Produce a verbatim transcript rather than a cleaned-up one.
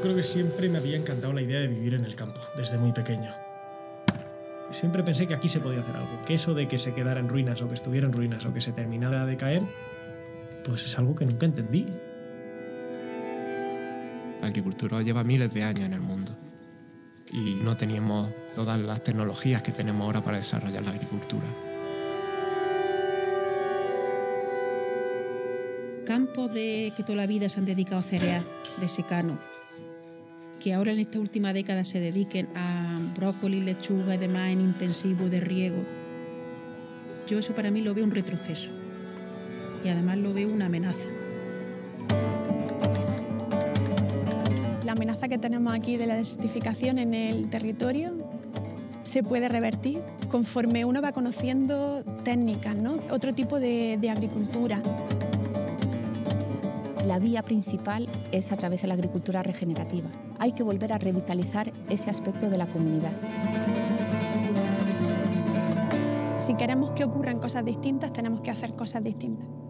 creo que siempre me había encantado la idea de vivir en el campo, desde muy pequeño. Siempre pensé que aquí se podía hacer algo, que eso de que se quedara en ruinas o que estuviera en ruinas o que se terminara de caer, pues es algo que nunca entendí. La agricultura lleva miles de años en el mundo y no teníamos todas las tecnologías que tenemos ahora para desarrollar la agricultura. Campos de que toda la vida se han dedicado a cereal, de secano, que ahora en esta última década se dediquen a brócoli, lechuga y demás en intensivo de riego. Yo eso para mí lo veo un retroceso y además lo veo una amenaza. La amenaza que tenemos aquí de la desertificación en el territorio se puede revertir conforme uno va conociendo técnicas, ¿no? Otro tipo de, de agricultura. La vía principal es a través de la agricultura regenerativa. Hay que volver a revitalizar ese aspecto de la comunidad. Si queremos que ocurran cosas distintas, tenemos que hacer cosas distintas.